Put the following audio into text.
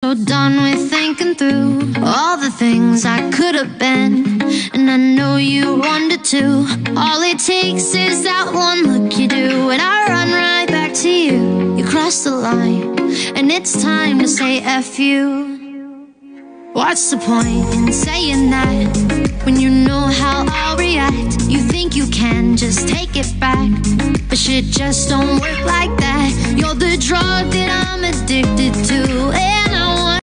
so done with thinking through all the things I could have been, and I know you wanted to. All it takes is that one look you do, and I run right back to you. You cross the line, and it's time to say F you. What's the point in saying that when you know how I'll react? You think you can just take it back, but shit just don't work like that. You're the drug that I'm addicted to, and I want